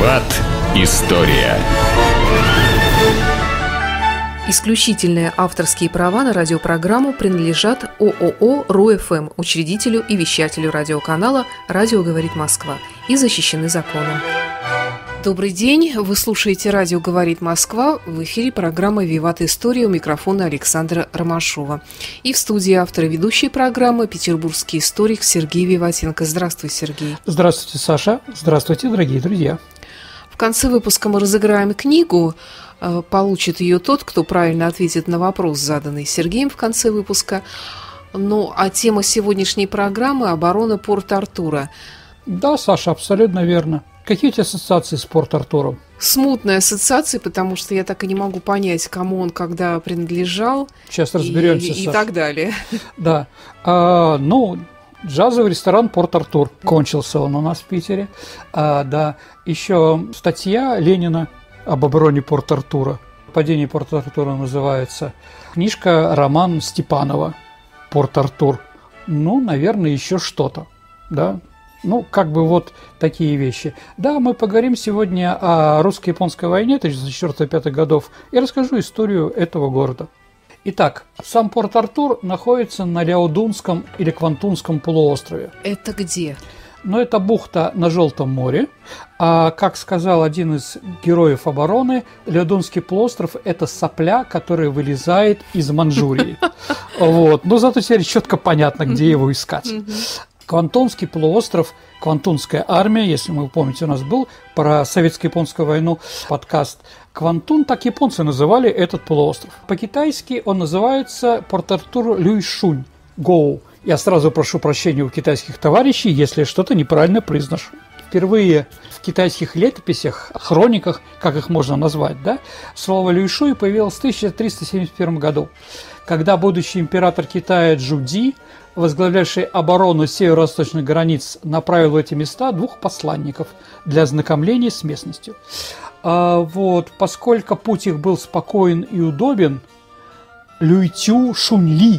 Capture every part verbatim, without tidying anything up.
Виват. История. Исключительные авторские права на радиопрограмму принадлежат ООО «РУ-ФМ», учредителю и вещателю радиоканала «Радио говорит Москва», и защищены законом. Добрый день, вы слушаете «Радио говорит Москва», в эфире программа «Виват. История», у микрофона Александра Ромашова. И в студии автор и ведущей программы петербургский историк Сергей Виватенко. Здравствуй, Сергей. Здравствуйте, Саша. Здравствуйте, дорогие друзья. В конце выпуска мы разыграем книгу. Получит ее тот, кто правильно ответит на вопрос, заданный Сергеем в конце выпуска. Ну, а тема сегодняшней программы – оборона Порт-Артура. Да, Саша, абсолютно верно. Какие у тебя ассоциации с Порт-Артуром? Смутные ассоциации, потому что я так и не могу понять, кому он когда принадлежал. Сейчас разберемся, и, и так далее. Да. А, ну, джазовый ресторан Порт-Артур. Кончился он у нас в Питере. А, да. Еще статья Ленина об обороне Порт-Артура. «Падение Порт-Артура» называется. Книжка, роман Степанова «Порт-Артур». Ну, наверное, еще что-то, да. Ну, как бы вот такие вещи. Да, мы поговорим сегодня о русско-японской войне тысяча девятьсот четвёртого — тысяча девятьсот пятого годов и расскажу историю этого города. Итак, сам Порт-Артур находится на Ляодунском или Квантунском полуострове. Это где? Но это бухта на Желтом море. А, как сказал один из героев обороны, Ляодунский полуостров – это сопля, которая вылезает из Манчжурии. Вот. Но зато теперь четко понятно, где его искать. Квантунский полуостров, Квантунская армия, если вы помните, у нас был про советско-японскую войну подкаст. Квантун, так японцы называли этот полуостров. По-китайски он называется Порт-Артур Люйшунь, Гоу. Я сразу прошу прощения у китайских товарищей, если я что-то неправильно произношу. Впервые в китайских летописях, хрониках, как их можно назвать, да, слово «люйшуй» появилось в тысяча триста семьдесят первом году, когда будущий император Китая Чжуди, возглавлявший оборону северо-восточных границ, направил в эти места двух посланников для ознакомления с местностью. А вот, поскольку путь их был спокоен и удобен, Люйтю Шуньли,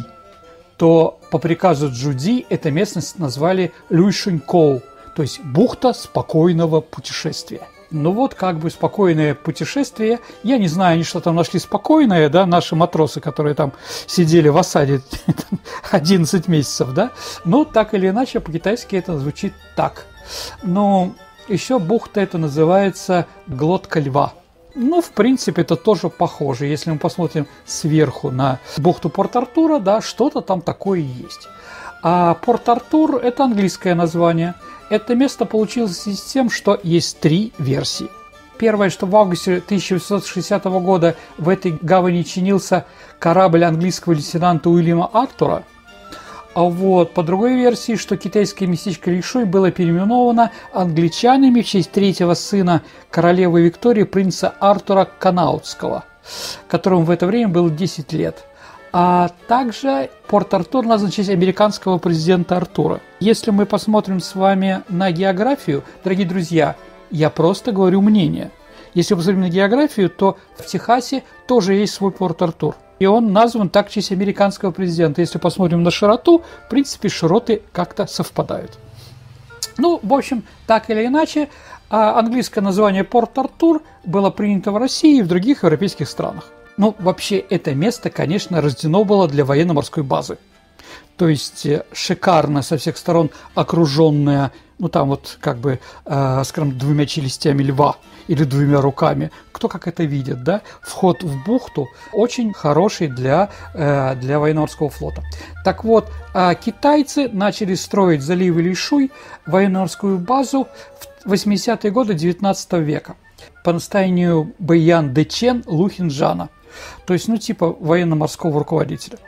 то по приказу Чжуди эту местность назвали Люйшунькоу, то есть бухта спокойного путешествия. Ну вот, как бы спокойное путешествие. Я не знаю, они что там нашли спокойное, да, наши матросы, которые там сидели в осаде одиннадцать месяцев, да. Но так или иначе, по-китайски это звучит так. Но еще бухта это называется Глотка Льва. Ну, в принципе, это тоже похоже. Если мы посмотрим сверху на бухту Порт-Артура, да, что-то там такое есть. А Порт-Артур – это английское название. Это место получилось в связи с тем, что есть три версии. Первое, что в августе тысяча восемьсот шестидесятого года в этой гавани чинился корабль английского лейтенанта Уильяма Артура. А вот по другой версии, что китайское местечко Люйшунь было переименовано англичанами в честь третьего сына королевы Виктории, принца Артура Канаутского, которому в это время было десять лет. А также Порт-Артур назван в честь американского президента Артура. Если мы посмотрим с вами на географию, дорогие друзья, я просто говорю мнение. Если посмотрим на географию, то в Техасе тоже есть свой Порт-Артур. И он назван так в честь американского президента. Если посмотрим на широту, в принципе, широты как-то совпадают. Ну, в общем, так или иначе, английское название Порт-Артур было принято в России и в других европейских странах. Ну, вообще, это место, конечно, рождено было для военно-морской базы. То есть шикарно со всех сторон окруженная, ну там вот как бы, э, скажем, двумя челюстями льва или двумя руками. Кто как это видит, да? Вход в бухту очень хороший для, э, для военно-морского флота. Так вот, э, китайцы начали строить в заливе Люйшунь военно-морскую базу в восьмидесятые годы девятнадцатого века по настоянию Бэйян Дэчен Лухинджана. То есть, ну, типа военно-морского руководителя.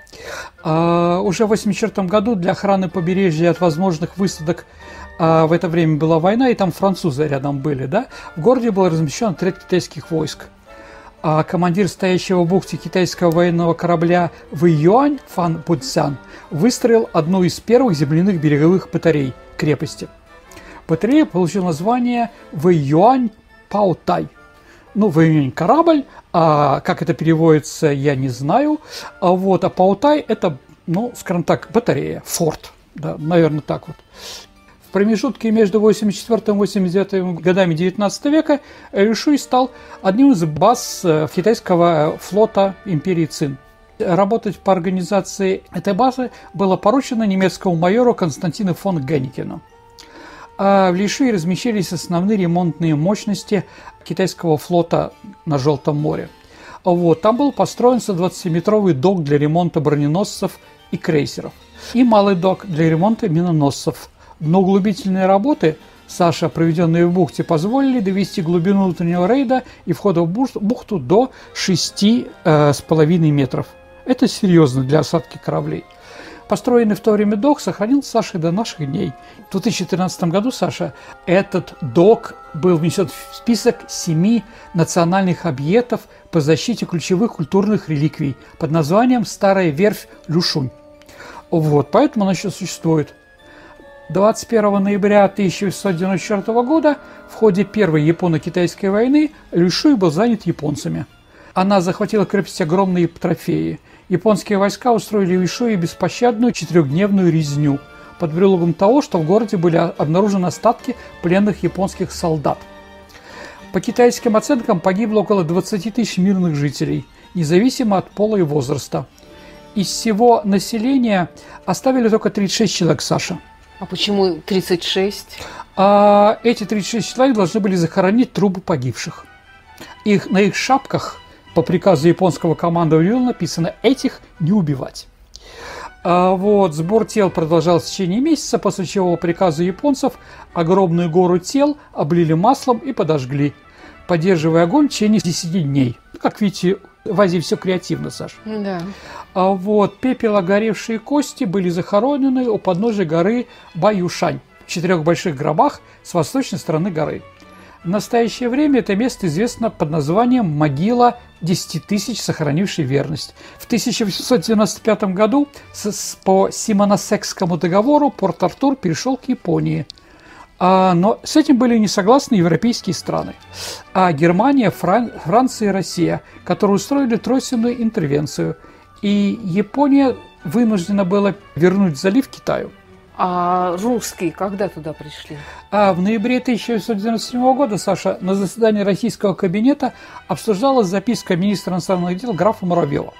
А, уже в восемьдесят четвёртом году для охраны побережья от возможных высадок, а, в это время была война, и там французы рядом были, да, в городе был размещен отряд китайских войск. А командир стоящего в бухте китайского военного корабля Вэйюань Фан Буцзян выстроил одну из первых земляных береговых батарей крепости. Батарея получила название Вэйюань Паотай. Ну, Вэйюань корабль, а как это переводится, я не знаю. А вот, а Паотай это, ну, скажем так, батарея, форт, да, наверное, так вот. В промежутке между восемьдесят четвёртым и восемьдесят девятым годами девятнадцатого века Лишуй стал одним из баз китайского флота империи Цин. Работать по организации этой базы было поручено немецкому майору Константину фон Генникену. А в Лишуе размещались основные ремонтные мощности китайского флота на Желтом море. Вот, там был построен сто двадцатиметровый док для ремонта броненосцев и крейсеров, и малый док для ремонта миноносцев. Но углубительные работы, Саша, проведенные в бухте, позволили довести глубину внутреннего рейда и входа в бухту до шести с половиной метров. Это серьезно для осадки кораблей. Построенный в то время док сохранился, Саша, до наших дней. В две тысячи тринадцатом году, Саша, этот док был внесен в список семи национальных объектов по защите ключевых культурных реликвий под названием «Старая верфь Люшунь». Вот, поэтому она еще существует. двадцать первого ноября тысяча восемьсот девяносто четвёртого года в ходе Первой Японо-Китайской войны Лишуй был занят японцами. Она захватила крепость огромные трофеи. Японские войска устроили в Лишуе беспощадную четырехдневную резню под предлогом того, что в городе были обнаружены остатки пленных японских солдат. По китайским оценкам погибло около двадцати тысяч мирных жителей, независимо от пола и возраста. Из всего населения оставили только тридцать шесть человек, Саша. А почему тридцать шесть? А эти тридцать шесть человек должны были захоронить трупы погибших. Их, на их шапках по приказу японского командования было написано «этих не убивать». А вот, сбор тел продолжался в течение месяца, после чего по приказу японцев огромную гору тел облили маслом и подожгли, поддерживая огонь в течение десяти дней. Как видите, в Азии все креативно, Саша. Да. А вот, пепел, огоревшие кости были захоронены у подножия горы Баюшань в четырех больших гробах с восточной стороны горы. В настоящее время это место известно под названием «Могила десяти тысяч, сохранившей верность». В тысяча восемьсот девяносто пятом году с, по Симоносекскому договору Порт-Артур перешел к Японии. А, но с этим были не согласны европейские страны. А Германия, Фран, Франция и Россия, которые устроили тройственную интервенцию. И Япония вынуждена была вернуть залив Китаю. А русские когда туда пришли? А в ноябре тысяча восемьсот девяносто седьмого года, Саша, на заседании российского кабинета обсуждалась записка министра иностранных дел графа Муравьева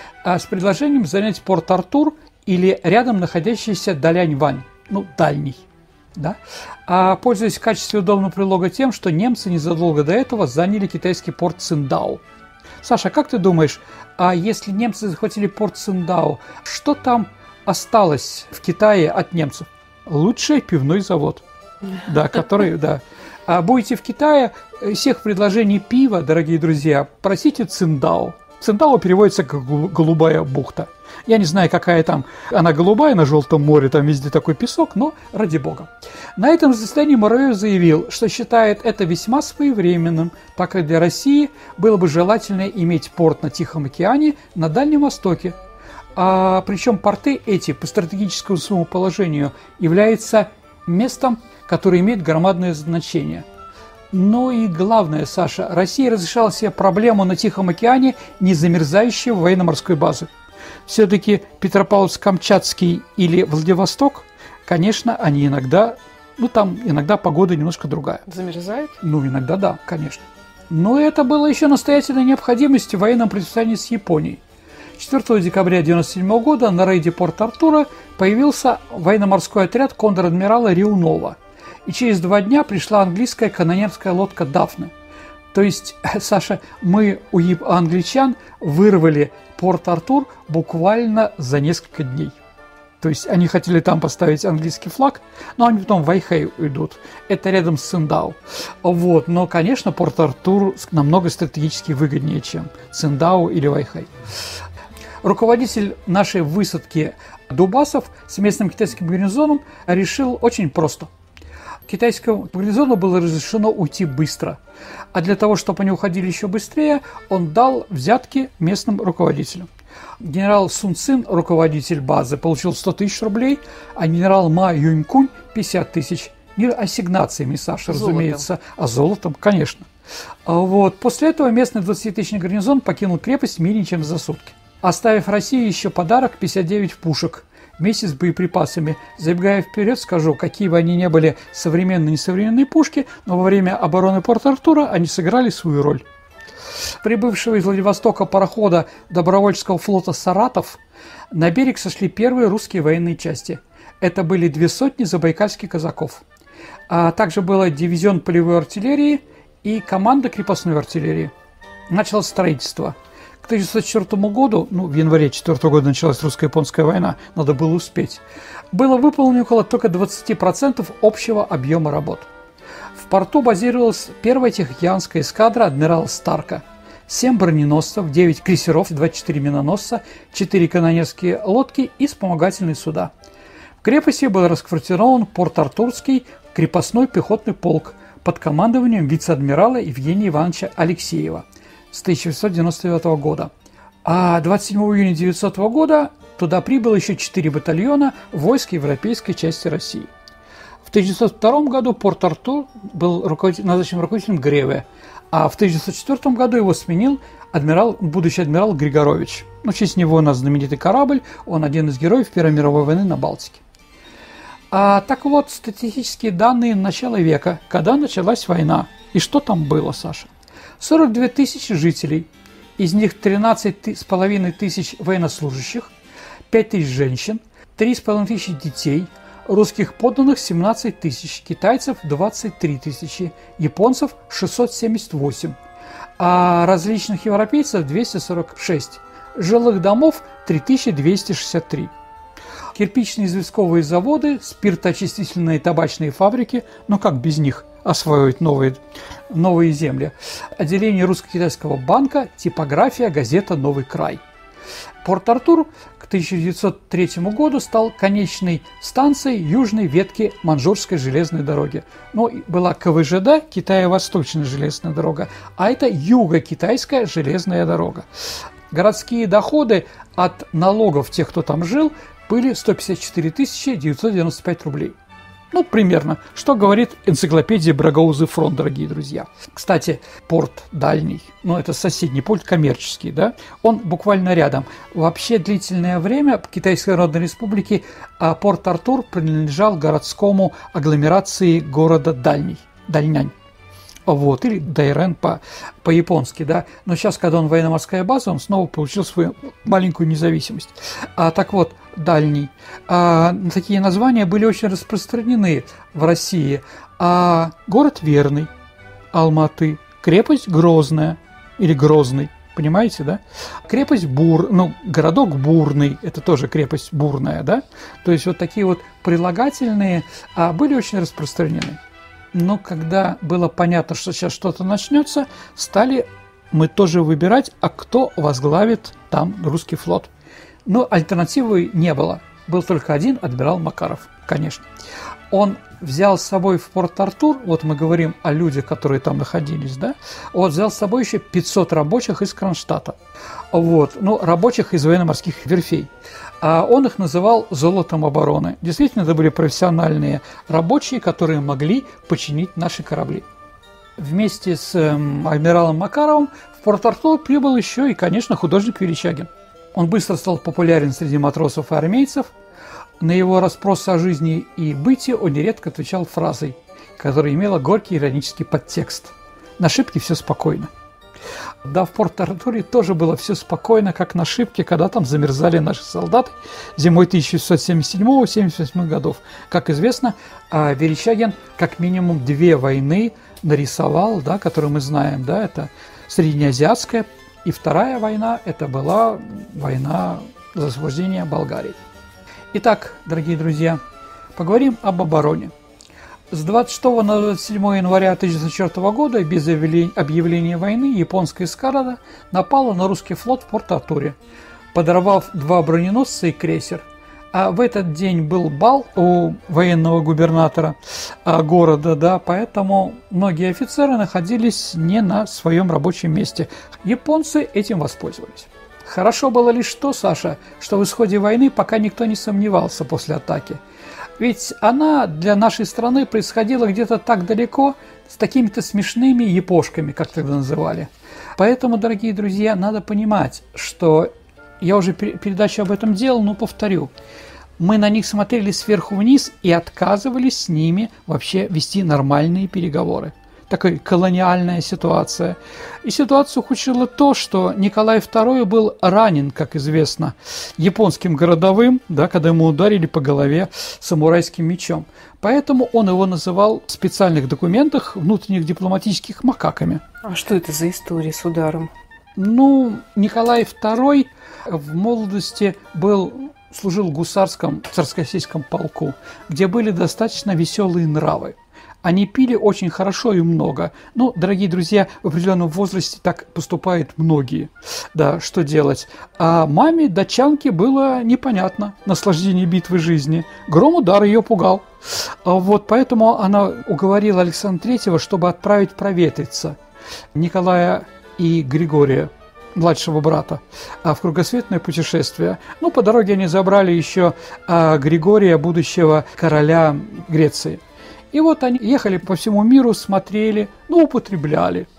с предложением занять Порт-Артур или рядом находящийся Далянь-Вань, ну, дальний. Да? А пользуясь в качестве удобного предлога тем, что немцы незадолго до этого заняли китайский порт Циндао. Саша, как ты думаешь, а если немцы захватили порт Циндао, что там осталось в Китае от немцев? Лучший пивной завод, да, который, да. А будете в Китае, всех предложений пива, дорогие друзья, просите Циндао. Циндао переводится как «голубая бухта». Я не знаю, какая там она голубая на Желтом море, там везде такой песок, но ради бога. На этом заседании Муравьев заявил, что считает это весьма своевременным, так как для России было бы желательно иметь порт на Тихом океане на Дальнем Востоке. А, причем порты эти по стратегическому своему положению являются местом, которое имеет громадное значение. Но и главное, Саша, Россия разрешала себе проблему на Тихом океане незамерзающей военно-морской базы. Все-таки Петропавловск-Камчатский или Владивосток, конечно, они иногда, ну там иногда погода немножко другая. Замерзает? Ну, иногда да, конечно. Но это было еще настоятельной необходимостью в военном противостоянии с Японией. четвёртого декабря тысяча девятьсот девяносто седьмого года на рейде Порт-Артура появился военно-морской отряд контр-адмирала Ревнова. И через два дня пришла английская канонерская лодка «Дафна». То есть, Саша, мы у англичан вырвали Порт-Артур буквально за несколько дней. То есть, они хотели там поставить английский флаг, но они потом в Вайхэй уйдут. Это рядом с Циндао. Вот. Но, конечно, Порт-Артур намного стратегически выгоднее, чем Циндао или Вайхэй. Руководитель нашей высадки Дубасов с местным китайским гарнизоном решил очень просто. Китайскому гарнизону было разрешено уйти быстро, а для того, чтобы они уходили еще быстрее, он дал взятки местным руководителям. Генерал Сун Цин, руководитель базы, получил сто тысяч рублей, а генерал Ма Юнькунь – пятьдесят тысяч. Не ассигнациями, Саша, золотом. Разумеется, а золотом, конечно. Вот. После этого местный двадцатитысячный гарнизон покинул крепость менее чем за сутки, оставив России еще подарок пятьдесят девять пушек вместе с боеприпасами. Забегая вперед, скажу, какие бы они ни были современные и несовременные пушки, но во время обороны Порт-Артура они сыграли свою роль. Прибывшего из Владивостока парохода добровольческого флота «Саратов» на берег сошли первые русские военные части. Это были две сотни забайкальских казаков. А также был дивизион полевой артиллерии и команда крепостной артиллерии. Началось строительство. К тысяча девятьсот четвёртому году, ну, в январе четвёртого года началась русско-японская война, надо было успеть, было выполнено около только двадцать процентов общего объема работ. В порту базировалась первая тихоокеанская эскадра адмирала Старка. семь броненосцев, девять крейсеров, двадцать четыре миноносца, четыре канонерские лодки и вспомогательные суда. В крепости был расквартирован Порт-Артурский крепостной пехотный полк под командованием вице-адмирала Евгения Ивановича Алексеева с тысяча восемьсот девяносто девятого года. А двадцать седьмого июня тысяча девятисотого года туда прибыло еще четыре батальона войск европейской части России. В тысяча девятьсот втором году Порт-Артур был руководитель, назначен руководителем Греве, а в тысяча девятьсот четвёртом году его сменил адмирал, будущий адмирал Григорович. Ну, в честь него у нас знаменитый корабль, он один из героев Первой мировой войны на Балтике. А, так вот, статистические данные начала века, когда началась война. И что там было, Саша? сорок две тысячи жителей, из них тринадцать с половиной тысяч военнослужащих, пять тысяч женщин, три с половиной тысячи детей, русских подданных семнадцать тысяч, китайцев двадцать три тысячи, японцев шестьсот семьдесят восемь, а различных европейцев двести сорок шесть, жилых домов три тысячи двести шестьдесят три. Кирпичные известковые заводы, спиртоочистительные и табачные фабрики, ну как без них освоить новые, новые земли. Отделение русско-китайского банка, типография, газета «Новый край». Порт-Артур к тысяча девятьсот третьему году стал конечной станцией южной ветки Манчжурской железной дороги. Ну, была ка вэ жэ дэ, Китаево-Восточная железная дорога, а это Юго-Китайская железная дорога. Городские доходы от налогов тех, кто там жил, были сто пятьдесят четыре тысячи девятьсот девяносто пять рублей. Ну, примерно, что говорит энциклопедия Брагаузы Фронт, дорогие друзья. Кстати, порт дальний, ну, это соседний порт, коммерческий, да, он буквально рядом. Вообще длительное время в Китайской Народной Республике Порт-Артур принадлежал городскому агломерации города Дальний, Дальнянь. Вот, или Дайрен по, по-японски, да. Но сейчас, когда он военно-морская база, он снова получил свою маленькую независимость. А, так вот, Дальний. А, такие названия были очень распространены в России. А, город Верный, Алматы, крепость Грозная или Грозный, понимаете, да? Крепость Бур, ну, городок Бурный, это тоже крепость Бурная, да? То есть вот такие вот прилагательные а, были очень распространены. Но когда было понятно, что сейчас что-то начнется, стали мы тоже выбирать, а кто возглавит там русский флот. Но альтернативы не было. Был только один адмирал Макаров, конечно. Он взял с собой в Порт-Артур, вот мы говорим о людях, которые там находились, да, он взял с собой еще пятьсот рабочих из Кронштадта, вот, ну, рабочих из военно-морских верфей. А он их называл «золотом обороны». Действительно, это были профессиональные рабочие, которые могли починить наши корабли. Вместе с эм, адмиралом Макаровым в Порт-Артур прибыл еще и, конечно, художник Верещагин. Он быстро стал популярен среди матросов и армейцев. На его расспросы о жизни и быте он нередко отвечал фразой, которая имела горький иронический подтекст. На шибке все спокойно. Да, в Порт-Артуре тоже было все спокойно, как на шибке, когда там замерзали наши солдаты зимой тысяча шестьсот семьдесят седьмого — семьдесят восьмого годов. Как известно, Верещагин как минимум две войны нарисовал, да, которые мы знаем, да, это Среднеазиатская, и вторая война, это была война за освобождение Болгарии. Итак, дорогие друзья, поговорим об обороне. С двадцать шестого на двадцать седьмое января тысяча девятьсот четвёртого года без объявления войны японская эскадра напала на русский флот в Порт-Артуре, подорвав два броненосца и крейсер. А в этот день был бал у военного губернатора а, города, да, поэтому многие офицеры находились не на своем рабочем месте. Японцы этим воспользовались. Хорошо было лишь то, Саша, что в исходе войны пока никто не сомневался после атаки. Ведь она для нашей страны происходила где-то так далеко, с такими-то смешными япошками, как тогда называли. Поэтому, дорогие друзья, надо понимать, что я уже передачу об этом делал, но повторю. Мы на них смотрели сверху вниз и отказывались с ними вообще вести нормальные переговоры. Такая колониальная ситуация. И ситуацию ухудшило то, что Николай второй был ранен, как известно, японским городовым, да, когда ему ударили по голове самурайским мечом. Поэтому он его называл в специальных документах внутренних дипломатических макаками. А что это за история с ударом? Ну, Николай второй в молодости был, служил в гусарском царско-российском полку, где были достаточно веселые нравы. Они пили очень хорошо и много. Ну, дорогие друзья, в определенном возрасте так поступают многие. Да, что делать? А маме, датчанке, было непонятно наслаждение битвы жизни. Гром удар ее пугал. А вот поэтому она уговорила Александра третьего, чтобы отправить проветриться Николая и Григория, младшего брата, в кругосветное путешествие. Ну, по дороге они забрали еще Григория, будущего короля Греции. И вот они ехали по всему миру, смотрели, ну, употребляли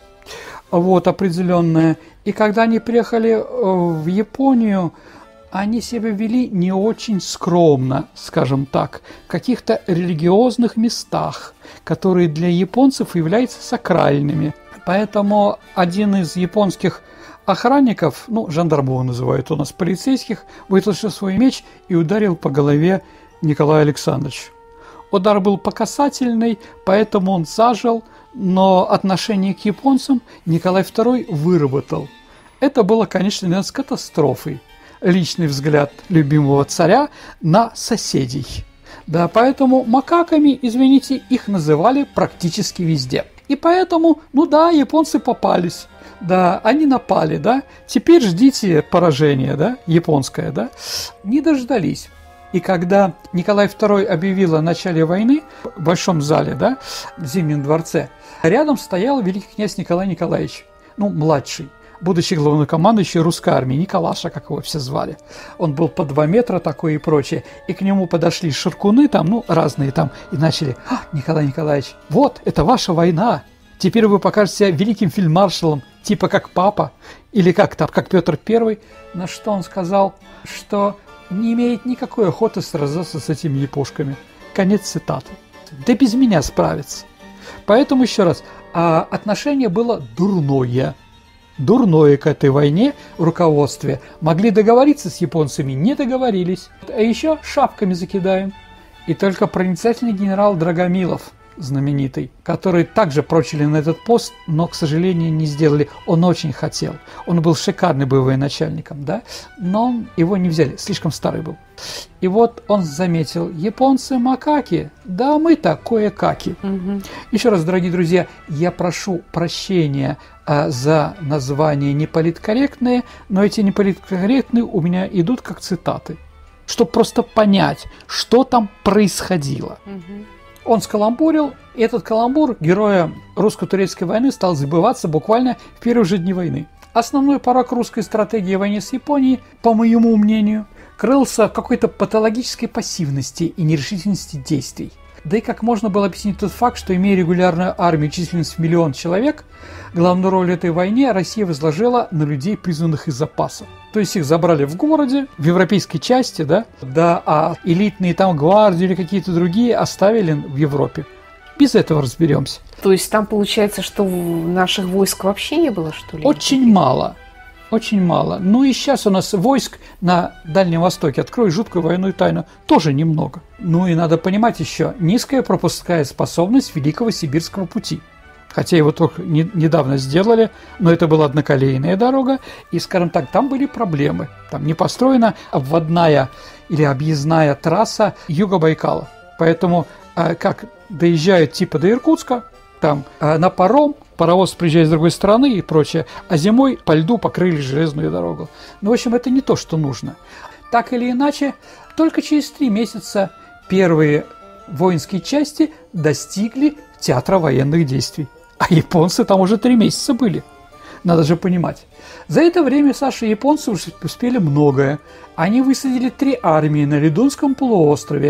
вот определенное. И когда они приехали в Японию, они себя вели не очень скромно, скажем так, в каких-то религиозных местах, которые для японцев являются сакральными. Поэтому один из японских охранников, ну, жандарм его называют у нас, полицейских, вытащил свой меч и ударил по голове Николая Александровича. Удар был по касательной, поэтому он зажил, но отношение к японцам Николай второй выработал. Это было, конечно, с катастрофой. Личный взгляд любимого царя на соседей. Да, поэтому макаками, извините, их называли практически везде. И поэтому, ну да, японцы попались. Да, они напали, да. Теперь ждите поражения, да, японское, да. Не дождались. И когда Николай второй объявил о начале войны в Большом зале, да, в Зимнем дворце, рядом стоял великий князь Николай Николаевич, ну, младший, будущий главнокомандующий русской армии, Николаша, как его все звали. Он был по два метра такой и прочее. И к нему подошли ширкуны там, ну, разные там, и начали: «А, Николай Николаевич, вот, это ваша война. Теперь вы покажете себя великим фельдмаршалом, типа как папа, или как там, как Петр Первый». На что он сказал, что не имеет никакой охоты сразиться с этими япошками. Конец цитаты. Да без меня справится. Поэтому еще раз, а отношение было дурное. Дурное к этой войне в руководстве. Могли договориться с японцами, не договорились. А еще шапками закидаем. И только проницательный генерал Драгомилов, знаменитый, который также прочили на этот пост, но, к сожалению, не сделали. Он очень хотел. Он был шикарный боевым начальником, да, но его не взяли, слишком старый был. И вот он заметил: японцы макаки, да мы-то кое-каки. Угу. Еще раз, дорогие друзья, я прошу прощения а, за названия неполиткорректные, но эти неполиткорректные у меня идут как цитаты, чтобы просто понять, что там происходило. Угу. Он скаламбурил, и этот каламбур героя русско-турецкой войны стал забываться буквально в первые же дни войны. Основной порок русской стратегии в войне с Японией, по моему мнению, крылся в какой-то патологической пассивности и нерешительности действий. Да и как можно было объяснить тот факт, что, имея регулярную армию численностью в миллион человек, главную роль в этой войне Россия возложила на людей, призванных из запаса. То есть их забрали в городе, в европейской части, да, да, а элитные там гвардии или какие-то другие оставили в Европе. Без этого разберемся. То есть там получается, что наших войск вообще не было, что ли? Очень мало. Очень мало. Ну и сейчас у нас войск на Дальнем Востоке, открою жуткую военную тайну, тоже немного. Ну и надо понимать еще, низкая пропускная способность Великого Сибирского пути. Хотя его только не, недавно сделали, но это была одноколейная дорога, и, скажем так, там были проблемы. Там не построена обводная или объездная трасса Юго-Байкала. Поэтому, э, как доезжают типа до Иркутска, там э, на паром, паровоз приезжает с другой стороны и прочее, а зимой по льду покрыли железную дорогу. Ну, в общем, это не то, что нужно. Так или иначе, только через три месяца первые воинские части достигли театра военных действий. А японцы там уже три месяца были. Надо же понимать. За это время, Саша, японцы уже успели многое. Они высадили три армии на Ледунском полуострове.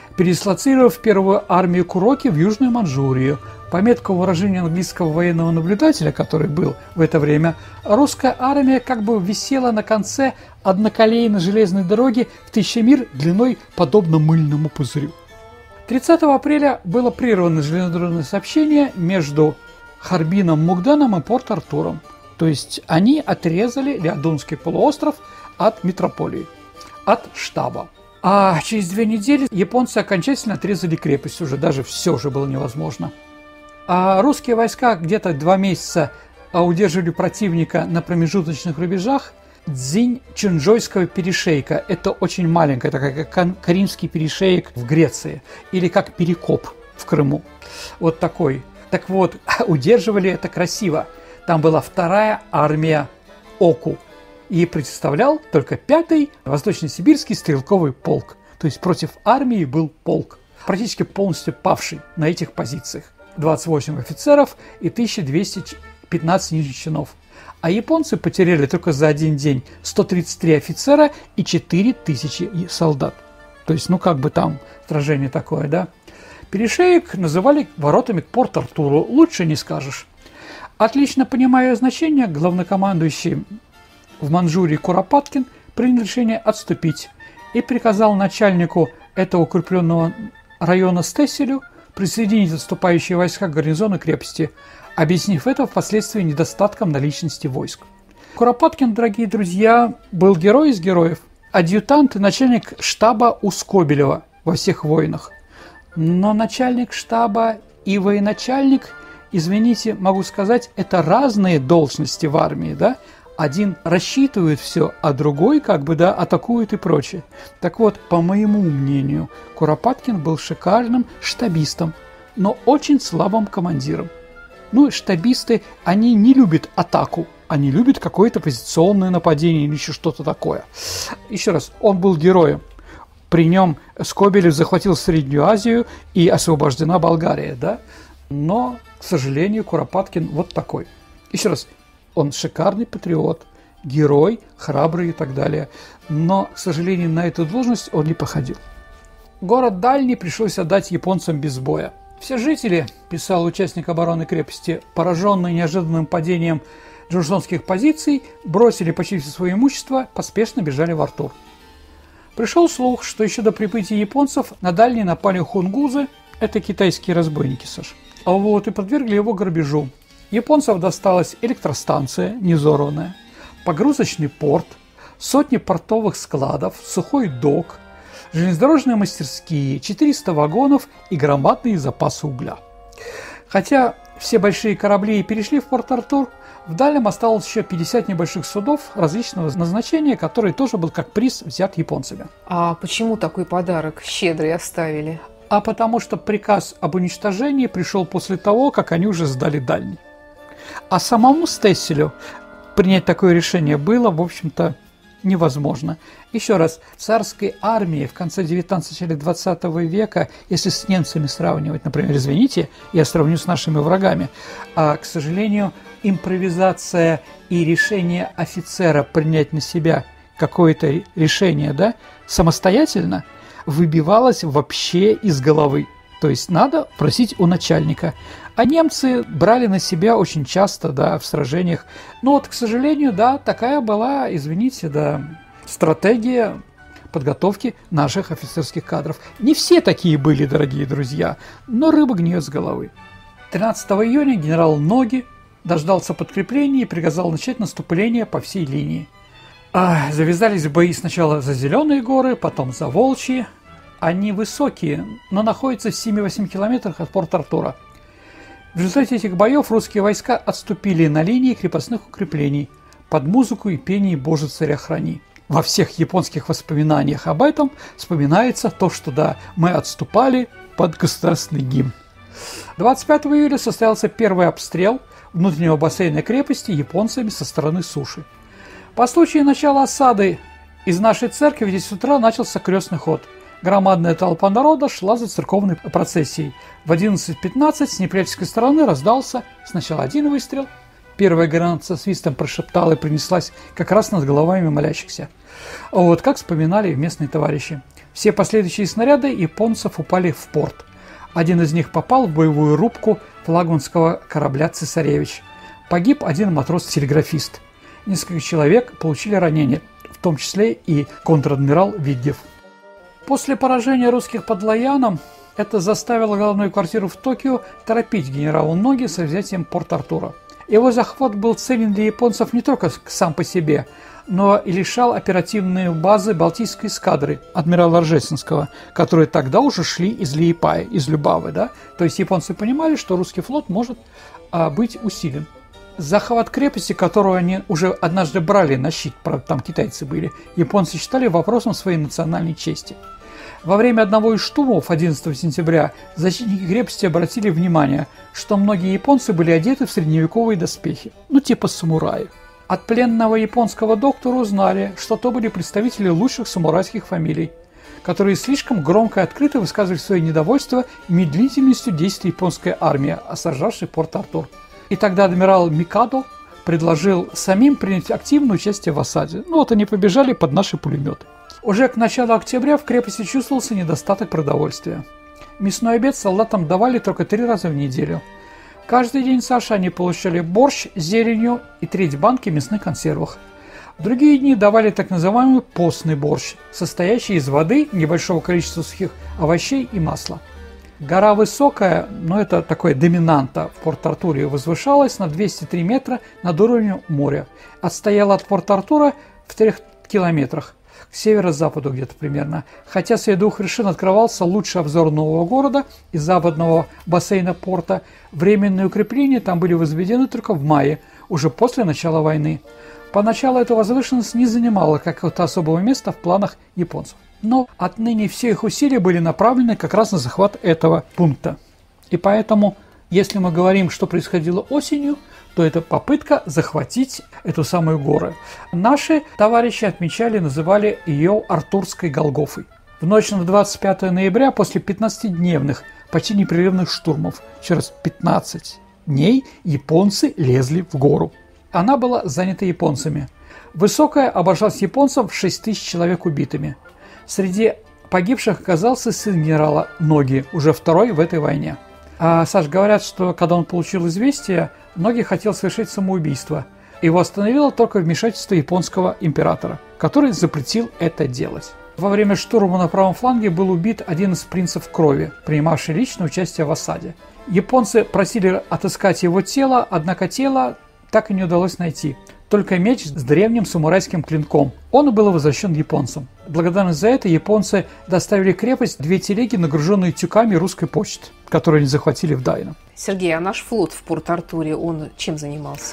передислоцировав первую армию Куроки в Южную Манчжурию. По меткому выражению английского военного наблюдателя, который был в это время, русская армия как бы висела на конце одноколейной железной дороги в тысяча миль длиной, подобно мыльному пузырю. тридцатого апреля было прервано железнодорожное сообщение между Харбином, Мукденом и Порт-Артуром. То есть они отрезали Лиадунский полуостров от метрополии, от штаба. А через две недели японцы окончательно отрезали крепость, уже даже все уже было невозможно. А русские войска где-то два месяца удерживали противника на промежуточных рубежах Дзинь-Чунджойского перешейка. Это очень маленькая, такая как Каримский перешеек в Греции, или как Перекоп в Крыму. Вот такой. Так вот, удерживали это красиво. Там была вторая армия Оку. И представлял только пятый Восточно-Сибирский стрелковый полк. То есть против армии был полк, практически полностью павший на этих позициях. двадцать восемь офицеров и тысяча двести пятнадцать нижних чинов. А японцы потеряли только за один день сто тридцать три офицера и четыре тысячи солдат. То есть, ну как бы там сражение такое, да? Перешеек называли воротами к Порт-Артуру, лучше не скажешь. Отлично понимая значение, главнокомандующий в Манчжурии Куропаткин принял решение отступить и приказал начальнику этого укрепленного района Стесселю присоединить отступающие войска к гарнизону крепости, объяснив это впоследствии недостатком наличности войск. Куропаткин, дорогие друзья, был герой из героев, адъютант и начальник штаба у Скобелева во всех войнах. Но начальник штаба и военачальник, извините, могу сказать, это разные должности в армии, да? Один рассчитывает все, а другой как бы, да, атакует и прочее. Так вот, по моему мнению, Куропаткин был шикарным штабистом, но очень слабым командиром. Ну, штабисты, они не любят атаку, они любят какое-то позиционное нападение или еще что-то такое. Еще раз, он был героем. При нем Скобелев захватил Среднюю Азию и освобождена Болгария, да? Но, к сожалению, Куропаткин вот такой. Еще раз, он шикарный патриот, герой, храбрый и так далее. Но, к сожалению, на эту должность он не походил. Город Дальний пришлось отдать японцам без боя. Все жители, писал участник обороны крепости, пораженные неожиданным падением джонсонских позиций, бросили почти все свое имущество, поспешно бежали в Артур. Пришел слух, что еще до прибытия японцев на Дальний напали хунгузы, это китайские разбойники, Саш, а вот и подвергли его грабежу. Японцев досталась электростанция, незорванная, погрузочный порт, сотни портовых складов, сухой док, железнодорожные мастерские, четыреста вагонов и громадные запасы угля. Хотя все большие корабли перешли в Порт-Артур, в Дальнем осталось еще пятьдесят небольших судов различного назначения, который тоже был как приз взят японцами. А почему такой подарок щедрый оставили? А потому что приказ об уничтожении пришел после того, как они уже сдали Дальний. А самому Стесселю принять такое решение было, в общем-то, невозможно. Еще раз, в царской армии в конце девятнадцатого или двадцатого века, если с немцами сравнивать, например, извините, я сравню с нашими врагами, а, к сожалению, импровизация и решение офицера принять на себя какое-то решение, да, самостоятельно выбивалось вообще из головы. То есть надо просить у начальника. А немцы брали на себя очень часто, да, в сражениях. Но вот, к сожалению, да, такая была, извините, да, стратегия подготовки наших офицерских кадров. Не все такие были, дорогие друзья, но рыба гниет с головы. тринадцатого июня генерал Ноги дождался подкрепления и приказал начать наступление по всей линии. А, завязались бои сначала за Зеленые горы, потом за Волчьи. Они высокие, но находятся в семи-восьми километрах от Порт-Артура. В результате этих боев русские войска отступили на линии крепостных укреплений под музыку и пение «Боже, царя храни». Во всех японских воспоминаниях об этом вспоминается то, что да, мы отступали под государственный гимн. двадцать пятого июля состоялся первый обстрел внутреннего бассейна крепости японцами со стороны суши. По случаю начала осады из нашей церкви в десять утра начался крестный ход. Громадная толпа народа шла за церковной процессией. В одиннадцать пятнадцать с неприятельской стороны раздался сначала один выстрел. Первая граната со свистом прошептала и принеслась как раз над головами молящихся. Вот как вспоминали местные товарищи. Все последующие снаряды японцев упали в порт. Один из них попал в боевую рубку флагманского корабля «Цесаревич». Погиб один матрос-телеграфист. Несколько человек получили ранения, в том числе и контр-адмирал Витгеф. После поражения русских под Лояном это заставило главную квартиру в Токио торопить генерала Ноги со взятием Порт-Артура. Его захват был целен для японцев не только сам по себе, но и лишал оперативные базы Балтийской эскадры адмирала Ржесинского, которые тогда уже шли из Лиепая, из Любавы. Да? То есть японцы понимали, что русский флот может а, быть усилен. Захват крепости, которую они уже однажды брали на щит, правда, там китайцы были, японцы считали вопросом своей национальной чести. Во время одного из штурмов одиннадцатого сентября защитники крепости обратили внимание, что многие японцы были одеты в средневековые доспехи, ну типа самураи. От пленного японского доктора узнали, что то были представители лучших самурайских фамилий, которые слишком громко и открыто высказывали свое недовольство медлительностью действий японской армии, осаждавшей Порт-Артур. И тогда адмирал Микадо предложил самим принять активное участие в осаде. Ну вот они побежали под наши пулеметы. Уже к началу октября в крепости чувствовался недостаток продовольствия. Мясной обед солдатам давали только три раза в неделю. Каждый день Саша они получали борщ с зеленью и треть банки мясных консервов. В другие дни давали так называемый постный борщ, состоящий из воды, небольшого количества сухих овощей и масла. Гора высокая, но это такое доминанта в Порт-Артуре, возвышалась на двести три метра над уровнем моря. Отстояла от Порт-Артура в трех километрах. К северо-западу где-то примерно, хотя с ее двух вершин открывался лучший обзор нового города и западного бассейна порта. Временные укрепления там были возведены только в мае, уже после начала войны. Поначалу эта возвышенность не занимала какого-то особого места в планах японцев. Но отныне все их усилия были направлены как раз на захват этого пункта. И поэтому, если мы говорим, что происходило осенью, то это попытка захватить эту самую гору. Наши товарищи отмечали, называли ее Артурской Голгофой. В ночь на двадцать пятое ноября, после пятнадцатидневных, почти непрерывных штурмов, через пятнадцать дней японцы лезли в гору. Она была занята японцами. Высокая обошлась японцам в шесть тысяч человек убитыми. Среди погибших оказался сын генерала Ноги, уже второй в этой войне. А, Саш, говорят, что когда он получил известие, Ноги хотел совершить самоубийство. Его остановило только вмешательство японского императора, который запретил это делать. Во время штурма на правом фланге был убит один из принцев крови, принимавший личное участие в осаде. Японцы просили отыскать его тело, однако тело так и не удалось найти. Только меч с древним самурайским клинком. Он был возвращен японцам. Благодарность за это японцы доставили в крепость две телеги, нагруженные тюками русской почты, которые они захватили в Дайно. Сергей, а наш флот в Порт-Артуре, он чем занимался?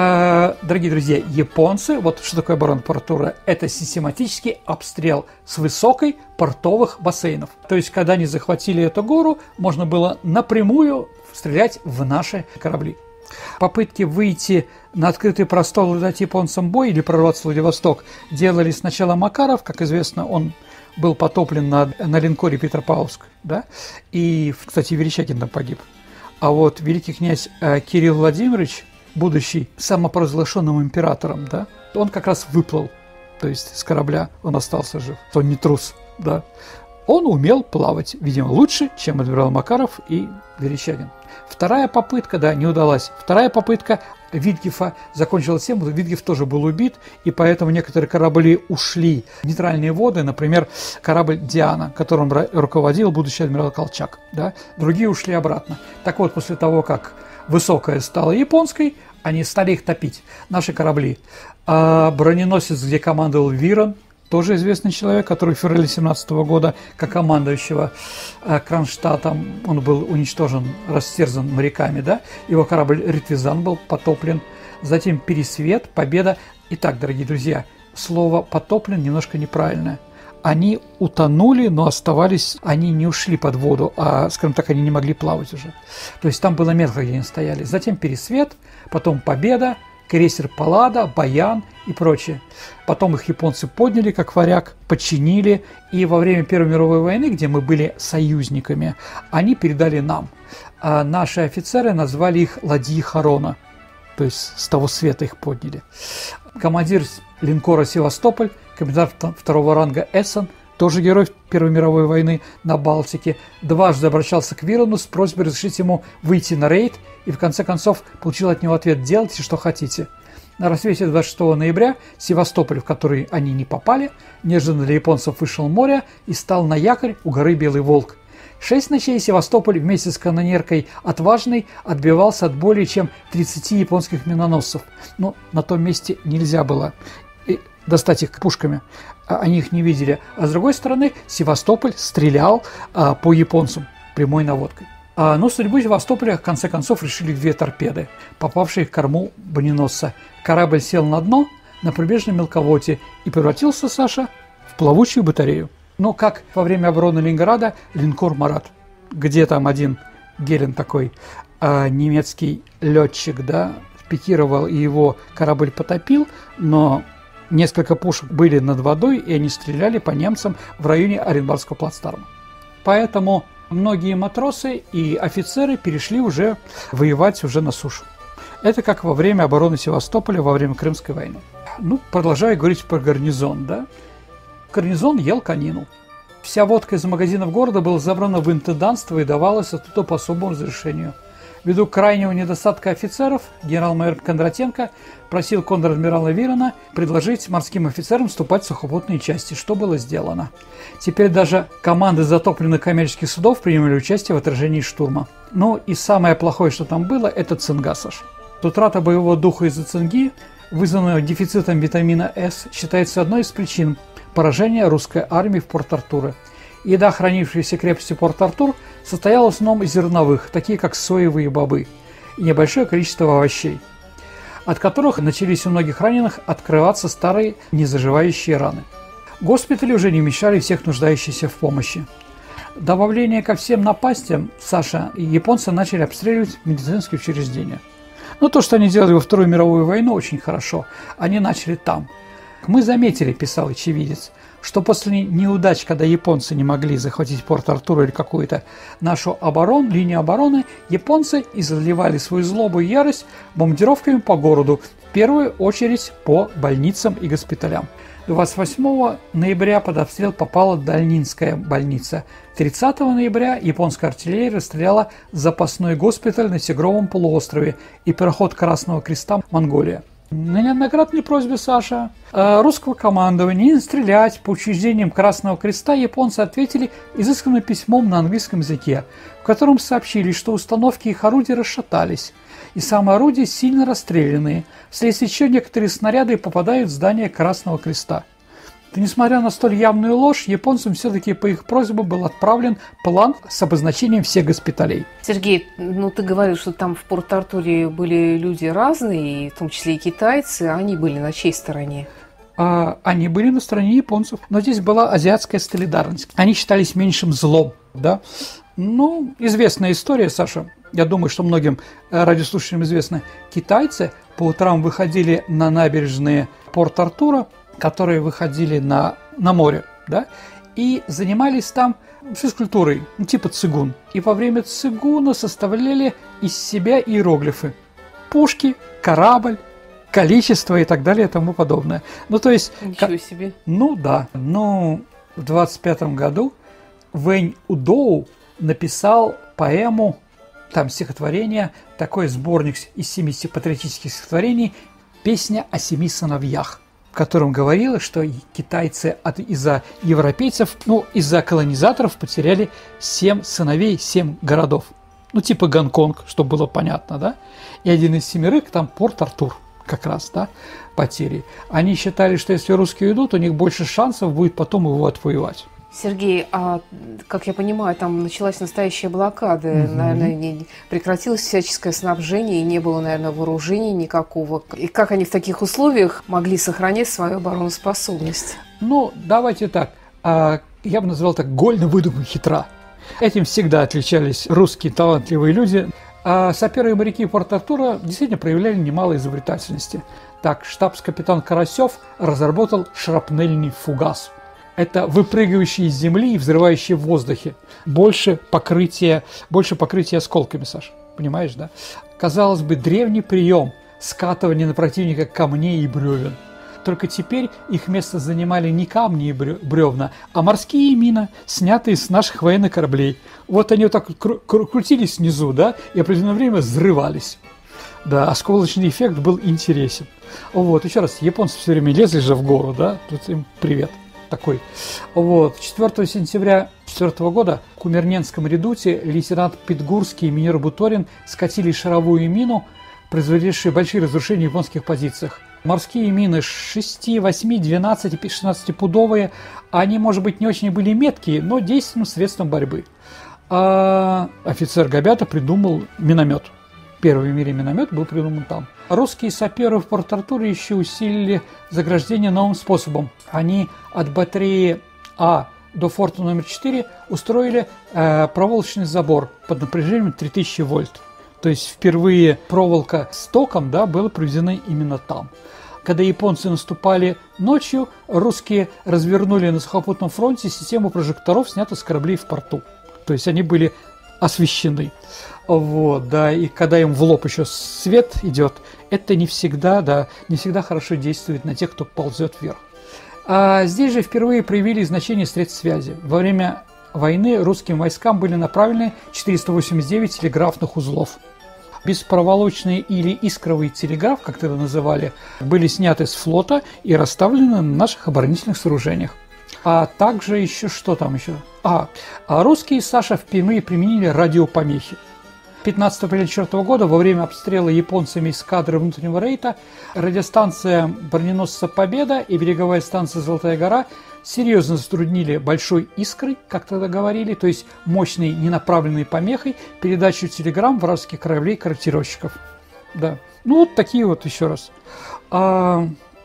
А, дорогие друзья, японцы, вот что такое оборона Порт-Артура, это систематический обстрел с высокой портовых бассейнов. То есть, когда они захватили эту гору, можно было напрямую стрелять в наши корабли. Попытки выйти на открытый простор и дать японцам бой или прорваться в Владивосток делали сначала Макаров, как известно, он был потоплен на, на линкоре Петропавловск, да? И, кстати, Верещагин там погиб. А вот великий князь э, Кирилл Владимирович, будущий самопровозглашенным императором, да, он как раз выплыл, то есть с корабля он остался жив, он не трус, да. Он умел плавать, видимо, лучше, чем адмирал Макаров и Верещагин. Вторая попытка, да, не удалась. Вторая попытка Витгефа закончилась тем, что Витгеф тоже был убит, и поэтому некоторые корабли ушли в нейтральные воды, например, корабль «Диана», которым руководил будущий адмирал Колчак, да, другие ушли обратно. Так вот, после того, как высокая стала японской, они стали их топить, наши корабли. А броненосец, где командовал Вирон, тоже известный человек, который в феврале семнадцатого года, как командующего э, Кронштадтом, он был уничтожен, растерзан моряками, да? Его корабль Ритвизан был потоплен. Затем Пересвет, Победа. Итак, дорогие друзья, слово «потоплен» немножко неправильное. Они утонули, но оставались, они не ушли под воду, а, скажем так, они не могли плавать уже. То есть там было место, где они стояли. Затем Пересвет, потом Победа, крейсер Паллада, Баян и прочее. Потом их японцы подняли как варяг, подчинили, и во время Первой мировой войны, где мы были союзниками, они передали нам. А наши офицеры назвали их ладьи Харона, то есть с того света их подняли. Командир линкора «Севастополь», капитан второго ранга Эссон, тоже герой Первой мировой войны на Балтике, дважды обращался к Вирону с просьбой разрешить ему выйти на рейд и в конце концов получил от него ответ: «Делайте, что хотите». На рассвете двадцать шестого ноября Севастополь, в который они не попали, неожиданно для японцев вышел в море и стал на якорь у горы Белый Волк. Шесть ночей Севастополь вместе с канонеркой «Отважный» отбивался от более чем тридцати японских миноносцев. Но на том месте нельзя было достать их пушками, они их не видели. А с другой стороны, Севастополь стрелял а, по японцам прямой наводкой. А, но судьбу Севастополя в конце концов решили две торпеды, попавшие в корму броненосца. Корабль сел на дно на прибрежном мелководье и превратился, Саша, в плавучую батарею. Но как во время обороны Ленинграда линкор «Марат», где там один Герин такой а, немецкий летчик, да, пикировал и его корабль потопил, но несколько пушек были над водой, и они стреляли по немцам в районе Оренбургского плацдарма. Поэтому многие матросы и офицеры перешли уже воевать уже на сушу. Это как во время обороны Севастополя во время Крымской войны. Ну, продолжаю говорить про гарнизон, да. Гарнизон ел конину. Вся водка из магазинов города была забрана в интендантство и давалась оттуда по особому разрешению. Ввиду крайнего недостатка офицеров, генерал-майор Кондратенко просил контр-адмирала Вирона предложить морским офицерам вступать в сухопутные части, что было сделано. Теперь даже команды затопленных коммерческих судов принимали участие в отражении штурма. Ну и самое плохое, что там было, это цинга, Саш. Утрата боевого духа из-за цинги, вызванная дефицитом витамина С, считается одной из причин поражения русской армии в Порт-Артуре. Еда, хранившаяся в крепости Порт-Артур, состояла в основном из зерновых, такие как соевые бобы, и небольшое количество овощей, от которых начались у многих раненых открываться старые незаживающие раны. Госпитали уже не вмещали всех нуждающихся в помощи. Добавление ко всем напастям, Саша, японцы начали обстреливать медицинские учреждения. Но то, что они делали во Вторую мировую войну, очень хорошо. Они начали там. «Мы заметили, – писал очевидец, – что после неудач, когда японцы не могли захватить Порт-Артур или какую-то нашу оборону, линию обороны, японцы изливали свою злобу и ярость бомбардировками по городу, в первую очередь по больницам и госпиталям. двадцать восьмого ноября под обстрел попала Дальнинская больница. тридцатого ноября японская артиллерия расстреляла запасной госпиталь на Тигровом полуострове и переход Красного Креста в Монголию. На неоднократной просьбе, Саша, русского командования не стрелять по учреждениям Красного Креста японцы ответили изысканным письмом на английском языке, в котором сообщили, что установки их орудий расшатались, и самые орудия сильно расстрелянные, вследствие чего некоторые снаряды попадают в здание Красного Креста. Но, несмотря на столь явную ложь, японцам все-таки по их просьбе был отправлен план с обозначением всех госпиталей. Сергей, ну ты говорил, что там в Порт-Артуре были люди разные, в том числе и китайцы, а они были на чьей стороне? А, они были на стороне японцев, но здесь была азиатская солидарность. Они считались меньшим злом, да? Ну, известная история, Саша. Я думаю, что многим радиослушателям известно. Китайцы по утрам выходили на набережные Порт-Артура, которые выходили на, на море, да, и занимались там физкультурой, ну, типа цигун. И во время цигуна составляли из себя иероглифы. Пушки, корабль, количество и так далее и тому подобное. Ну, то есть... Ничего себе. Ну, да. Ну, в двадцать пятом году Вэнь Удоу написал поэму, там стихотворение, такой сборник из семидесяти патриотических стихотворений «Песня о семи сыновьях», в котором говорилось, что китайцы от, из-за европейцев, ну, из-за колонизаторов потеряли семь сыновей, семь городов. Ну, типа Гонконг, чтобы было понятно, да? И один из семерых, там Порт-Артур как раз, да, потери. Они считали, что если русские уйдут, у них больше шансов будет потом его отвоевать. Сергей, а, как я понимаю, там началась настоящая блокада, mm-hmm. наверное, не, прекратилось всяческое снабжение, и не было, наверное, вооружения никакого. И как они в таких условиях могли сохранять свою обороноспособность? Ну, давайте так, я бы назвал так гольно выдуманная хитра. Этим всегда отличались русские талантливые люди. А саперы и моряки Порт-Артура действительно проявляли немало изобретательности. Так, штабс-капитан Карасев разработал шрапнельный фугас. Это выпрыгивающий из земли и взрывающий в воздухе. Больше покрытия, больше покрытия осколками, Саша. Понимаешь, да? Казалось бы, древний прием скатывания на противника камней и бревен. только теперь их место занимали не камни и бревна, а морские мины, снятые с наших военных кораблей. Вот они вот так кру- кру- крутились внизу, да, и определенное время взрывались. Да, осколочный эффект был интересен. Вот, еще раз, японцы все время лезли же в гору, да, тут им привет такой. Вот, четвёртого сентября четвёртого года в Кумерненском редуте лейтенант Питгурский и минер Буторин скатили шаровую мину, производившую большие разрушения в японских позициях. Морские мины шесть, восемь, двенадцать, шестнадцатипудовые, они, может быть, не очень были меткие, но действенным средством борьбы. А офицер Габята придумал миномет. Первый в мире миномет был придуман там. Русские саперы в Порт-Артуре еще усилили заграждение новым способом. Они от батареи А до форта номер четыре устроили э, проволочный забор под напряжением три тысячи вольт. То есть впервые проволока с током, да, была проведена именно там. Когда японцы наступали ночью, русские развернули на сухопутном фронте систему прожекторов, снятых с кораблей в порту. То есть они были освещены. Вот, да, и когда им в лоб еще свет идет, это не всегда, да, не всегда хорошо действует на тех, кто ползет вверх. А здесь же впервые проявили значение средств связи. Во время войны русским войскам были направлены четыреста восемьдесят девять телеграфных узлов. Беспроволочный или искровый телеграф, как тогда называли, были сняты с флота и расставлены на наших оборонительных сооружениях. А также еще что там еще? А, а русские, Саша, впервые применили радиопомехи. пятнадцатого апреля четвёртого года во время обстрела японцами эскадры внутреннего рейда радиостанция броненосца «Победа» и береговая станция «Золотая гора» серьезно затруднили большой искрой, как тогда говорили, то есть мощной ненаправленной помехой, передачу телеграмм вражеских кораблей-корректировщиков. Да. Ну вот такие вот еще раз. А,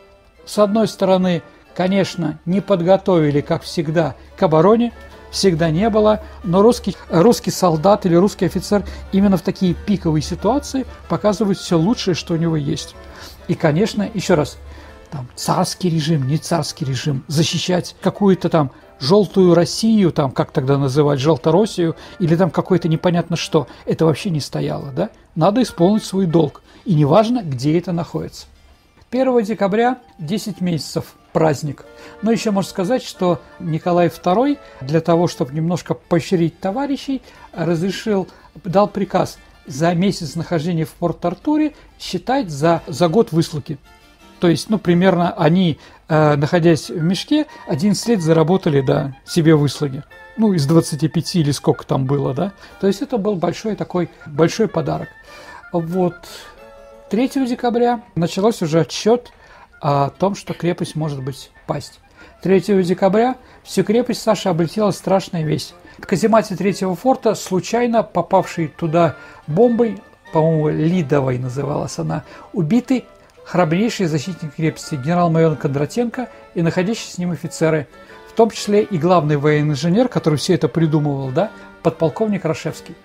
с одной стороны, конечно, не подготовили, как всегда, к обороне, всегда не было, но русский, русский солдат или русский офицер именно в такие пиковые ситуации показывает все лучшее, что у него есть. И, конечно, еще раз, там, царский режим, не царский режим, защищать какую-то там желтую Россию, там, как тогда называть, Желтороссию, или там какое-то непонятно что, это вообще не стояло, да? Надо исполнить свой долг, и неважно, где это находится. первого декабря десять месяцев праздник. Но еще можно сказать, что Николай второй для того, чтобы немножко поощрить товарищей, разрешил, дал приказ за месяц нахождения в Порт-Артуре считать за, за год выслуги. То есть, ну, примерно они, э, находясь в мешке, одиннадцать лет заработали, да, себе выслуги. Ну, из двадцати пяти или сколько там было, да. То есть это был большой такой, большой подарок. Вот. третьего декабря началось уже отсчет о том, что крепость может быть пасть. третьего декабря всю крепость, Саша, облетела страшная весть. В каземате третьего форта, случайно попавшей туда бомбой, по-моему, Лидовой называлась она, убиты храбрейший защитник крепости генерал-майор Кондратенко и находящиеся с ним офицеры, в том числе и главный военный инженер, который все это придумывал, да, подполковник Рашевский.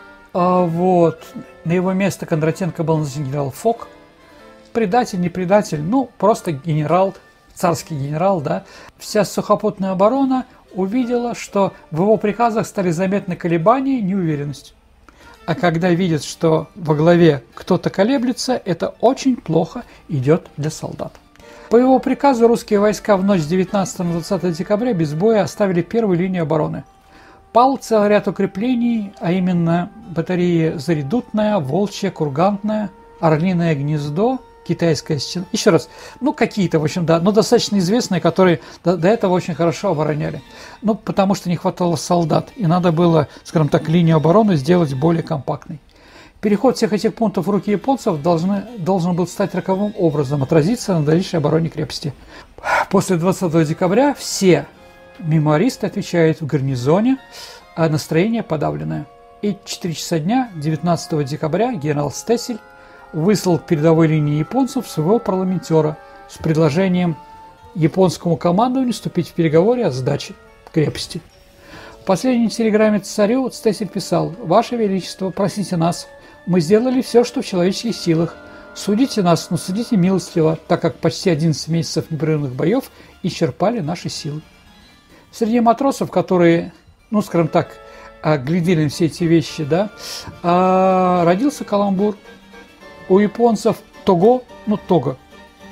А вот на его место Кондратенко был назначен генерал Фок. Предатель, не предатель, ну, просто генерал, царский генерал, да. Вся сухопутная оборона увидела, что в его приказах стали заметны колебания и неуверенность. А когда видят, что во главе кто-то колеблется, это очень плохо идет для солдат. По его приказу русские войска в ночь с девятнадцатого на двадцатое декабря без боя оставили первую линию обороны. Пал целый ряд укреплений, а именно батареи Заредутная, Волчья, Кургантная, Орлиное гнездо, Китайская стена. Еще раз, ну какие-то, в общем, да, но достаточно известные, которые до, до этого очень хорошо обороняли. Ну, потому что не хватало солдат, и надо было, скажем так, линию обороны сделать более компактной. Переход всех этих пунктов в руки японцев должны, должен был стать роковым образом отразиться на дальнейшей обороне крепости. После двадцатого декабря все мемуаристы отвечают в гарнизоне, а настроение подавленное. И в четыре часа дня девятнадцатого декабря генерал Стессель выслал к передовой линии японцев своего парламентера с предложением японскому командованию вступить в переговоры о сдаче крепости. В последней телеграмме царю Стессель писал: «Ваше Величество, просите нас, мы сделали все, что в человеческих силах. Судите нас, но судите милостливо, так как почти одиннадцать месяцев непрерывных боев исчерпали наши силы». Среди матросов, которые, ну, скажем так, глядели на все эти вещи, да, родился каламбур. У японцев того, ну, того,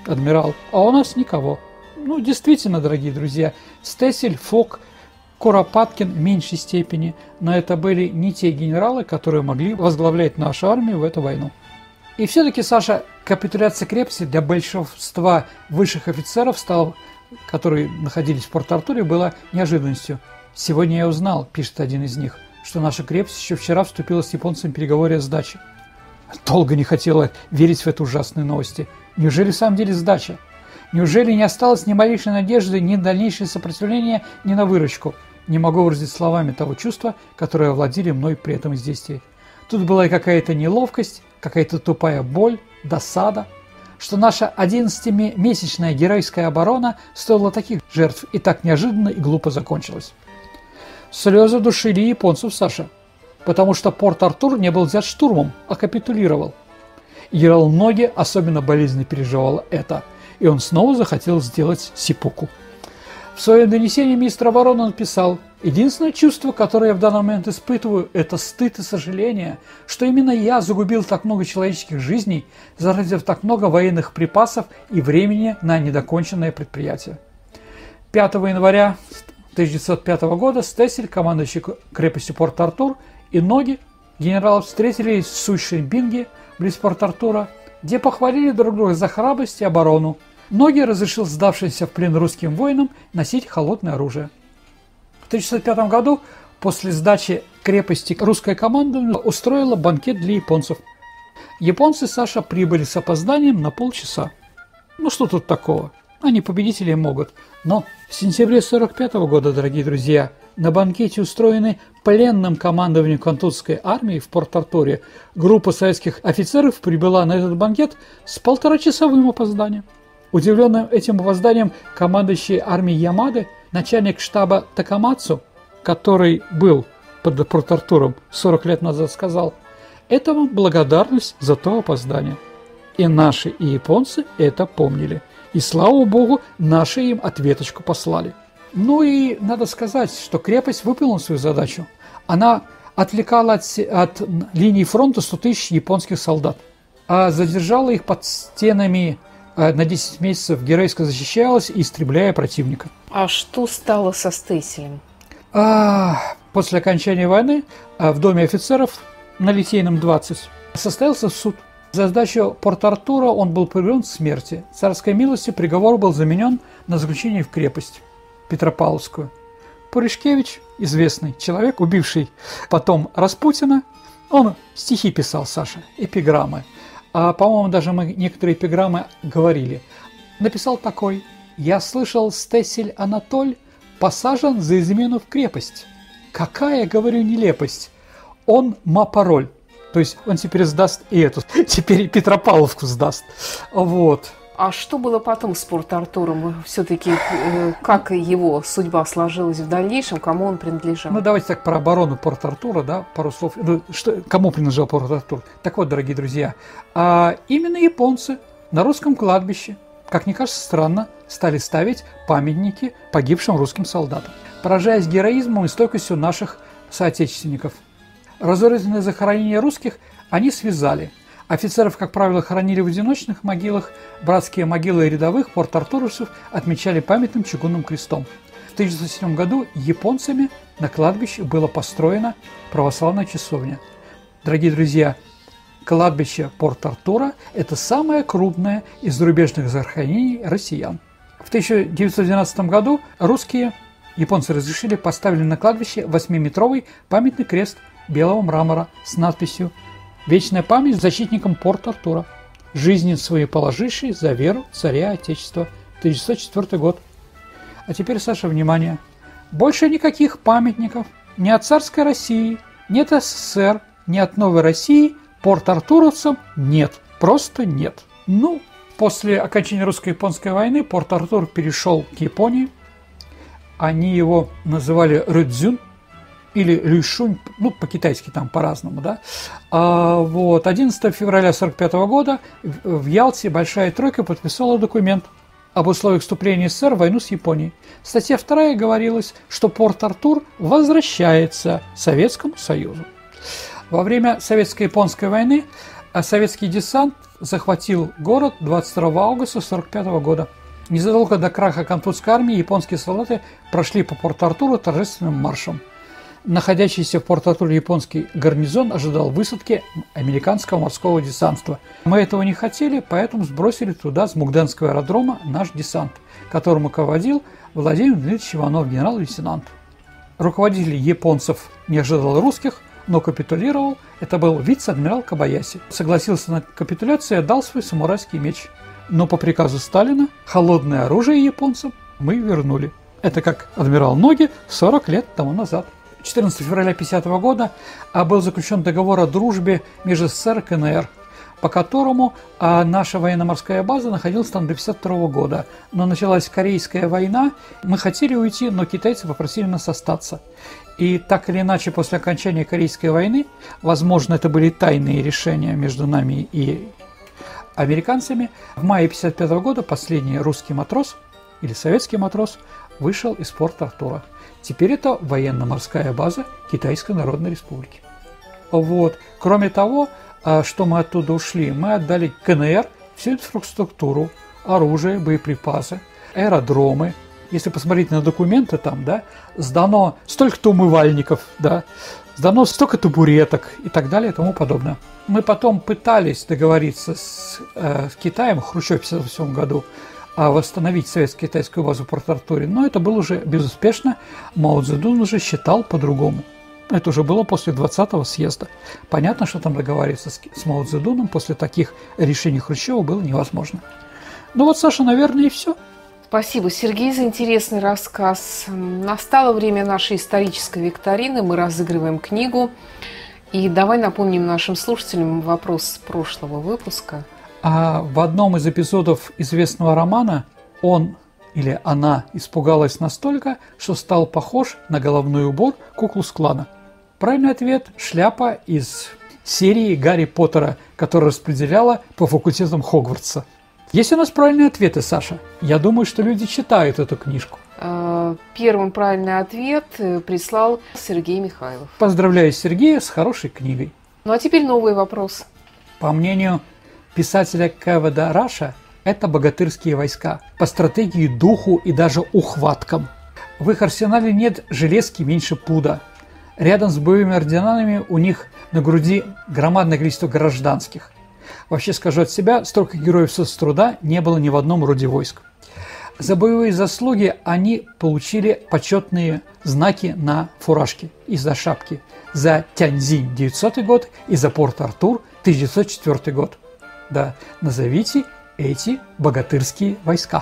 адмирал, а у нас никого. Ну, действительно, дорогие друзья, Стесель, Фок, Куропаткин в меньшей степени, но это были не те генералы, которые могли возглавлять нашу армию в эту войну. И все-таки, Саша, капитуляция крепости для большинства высших офицеров, стала, которые находились в Порт-Артуре, была неожиданностью. «Сегодня я узнал», – пишет один из них, – «что наша крепость еще вчера вступила с японцами в переговоры о сдаче». Долго не хотела верить в эту ужасные новости. Неужели в самом деле сдача? Неужели не осталось ни малейшей надежды, ни на дальнейшее сопротивление, ни на выручку? Не могу выразить словами того чувства, которое овладели мной при этом известии. Тут была и какая-то неловкость, какая-то тупая боль, досада, что наша одиннадцатимесячная героическая оборона стоила таких жертв и так неожиданно и глупо закончилась. Слезы душили японцев, Саша, потому что Порт-Артур не был взят штурмом, а капитулировал. И генерал Ноги особенно болезненно переживал это, и он снова захотел сделать сиппуку. В своем донесении министр обороны он писал: «Единственное чувство, которое я в данный момент испытываю, это стыд и сожаление, что именно я загубил так много человеческих жизней, заразив так много военных припасов и времени на недоконченное предприятие». пятого января тысяча девятьсот пятого года Стесель, командующий крепостью Порт-Артур, и Ноги, генералов, встретились в Суйшенбинге, близ Порт-Артура, где похвалили друг друга за храбрость и оборону. Ноги разрешил сдавшимся в плен русским воинам носить холодное оружие. В тысяча девятьсот пятом году, после сдачи крепости, русское командование устроило банкет для японцев. Японцы, Саша, прибыли с опозданием на полчаса. Ну что тут такого? Они победители могут. Но в сентябре сорок пятого года, дорогие друзья, на банкете, устроенной пленным командованием Кантонской армии в Порт-Артуре, группа советских офицеров прибыла на этот банкет с полуторачасовым опозданием. Удивленным этим опозданием командующий армией Ямады, начальник штаба Такамацу, который был под Порт-Артуром сорок лет назад, сказал: «Это вам благодарность за то опоздание». И наши, и японцы это помнили. И, слава богу, наши им ответочку послали. Ну и надо сказать, что крепость выполнила свою задачу. Она отвлекала от, от линии фронта сто тысяч японских солдат, а задержала их под стенами на десять месяцев, героически защищалась, истребляя противника. А что стало со Стеселем? А, после окончания войны в доме офицеров на Литейном двадцать состоялся суд. За сдачу Порт-Артура он был приговорен к смерти. Царской милостью приговор был заменен на заключение в крепость Петропавловскую. Пуришкевич, известный человек, убивший потом Распутина, он стихи писал, Саша, эпиграммы. А, по-моему, даже мы некоторые эпиграммы говорили. Написал такой: «Я слышал, Стесель Анатоль посажен за измену в крепость. Какая, говорю, нелепость! Он ма-пароль». То есть он теперь сдаст и эту, теперь и Петропавловку сдаст. Вот. А что было потом с Порт-Артуром? Все-таки как его судьба сложилась в дальнейшем, кому он принадлежал? Ну, давайте так про оборону Порт-Артура, да, пару слов. Ну, что, кому принадлежал Порт-Артур? Так вот, дорогие друзья, а именно японцы на русском кладбище, как мне кажется, странно, стали ставить памятники погибшим русским солдатам, поражаясь героизмом и стойкостью наших соотечественников. Разорительное захоронение русских они связали. Офицеров, как правило, хоронили в одиночных могилах, братские могилы рядовых порт-артуровцев отмечали памятным чугунным крестом. В тысяча девятьсот седьмом году японцами на кладбище была построена православная часовня. Дорогие друзья, кладбище Порт-Артура – это самое крупное из зарубежных захоронений россиян. В тысяча девятьсот двенадцатом году русские, японцы разрешили, поставили на кладбище восьмиметровый памятный крест белого мрамора с надписью «Вечная память защитникам Порт-Артура, жизни свои положившие за веру царя Отечества», тысяча девятьсот четвёртый год. А теперь, Саша, внимание. Больше никаких памятников ни от царской России, ни от СССР, ни от новой России порт-артуровцам нет. Просто нет. Ну, после окончания русско-японской войны Порт-Артур перешел к Японии. Они его называли Рюдзюн или Люйшунь, ну, по-китайски там по-разному, да. А, вот, одиннадцатого февраля сорок пятого года в Ялте Большая Тройка подписала документ об условиях вступления СССР в войну с Японией. Статья вторая говорилось, что Порт-Артур возвращается Советскому Союзу. Во время Советско-японской войны А советский десант захватил город двадцать второго августа сорок пятого года. Незадолго до краха Кантонской армии японские солдаты прошли по Порт-Артуру торжественным маршем. Находящийся в Порт-Артуре японский гарнизон ожидал высадки американского морского десанта. Мы этого не хотели, поэтому сбросили туда с Мугденского аэродрома наш десант, которым руководил Владимир Дмитриевич Иванов, генерал-лейтенант. Руководитель японцев не ожидал русских, но капитулировал. Это был вице-адмирал Кобаяси. Согласился на капитуляцию и отдал свой самурайский меч. Но по приказу Сталина холодное оружие японцам мы вернули. Это как адмирал Ноги сорок лет тому назад. четырнадцатого февраля тысяча девятьсот пятидесятого года был заключен договор о дружбе между СССР и КНР, по которому наша военно-морская база находилась там до тысяча девятьсот пятьдесят второго года. Но началась Корейская война, мы хотели уйти, но китайцы попросили нас остаться. И так или иначе, после окончания Корейской войны, возможно, это были тайные решения между нами и американцами, в мае тысяча девятьсот пятьдесят пятого года последний русский матрос или советский матрос вышел из Порт-Артура. Теперь это военно-морская база Китайской Народной Республики. Вот. Кроме того, что мы оттуда ушли, мы отдали КНР всю инфраструктуру, оружие, боеприпасы, аэродромы. Если посмотреть на документы там, да, сдано столько-то умывальников, да, сдано столько табуреток и так далее и тому подобное. Мы потом пытались договориться с, э, с Китаем, Хрущев в тысяча девятьсот пятьдесят восьмом году, а восстановить советско-китайскую базу в Порт-Артуре, но это было уже безуспешно. Мао Цзэдун уже считал по-другому. Это уже было после двадцатого съезда. Понятно, что там договариваться с, с Мао Цзэдуном после таких решений Хрущева было невозможно. Ну вот, Саша, наверное, и все. Спасибо, Сергей, за интересный рассказ. Настало время нашей исторической викторины. Мы разыгрываем книгу. И давай напомним нашим слушателям вопрос с прошлого выпуска. А в одном из эпизодов известного романа он или она испугалась настолько, что стал похож на головной убор Ку-клукс-клана. Правильный ответ – шляпа из серии Гарри Поттера, которая распределяла по факультетам Хогвартса. Есть у нас правильные ответы, Саша? Я думаю, что люди читают эту книжку. Первым правильный ответ прислал Сергей Михайлов. Поздравляю Сергея с хорошей книгой. Ну а теперь новый вопрос. По мнению писателя КВД Раша, это богатырские войска. По стратегии, духу и даже ухваткам. В их арсенале нет железки меньше пуда. Рядом с боевыми орденами у них на груди громадное количество гражданских. Вообще скажу от себя, столько героев соцтруда не было ни в одном роде войск. За боевые заслуги они получили почетные знаки на фуражке и за шапки. За Тяньцзинь девятисотый год и за Порт-Артур тысяча девятьсот четвёртый год. Да, назовите эти богатырские войска.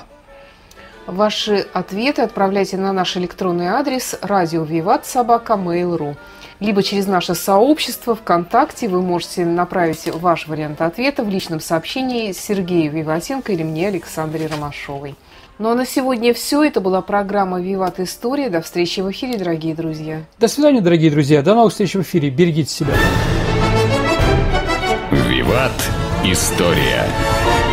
Ваши ответы отправляйте на наш электронный адрес радио виват собака мейл точка ру. Либо через наше сообщество ВКонтакте вы можете направить ваш вариант ответа в личном сообщении Сергею Виватенко или мне, Александре Ромашовой. Ну а на сегодня все. Это была программа «Виват История». До встречи в эфире, дорогие друзья. До свидания, дорогие друзья. До новых встреч в эфире. Берегите себя. «Виват История».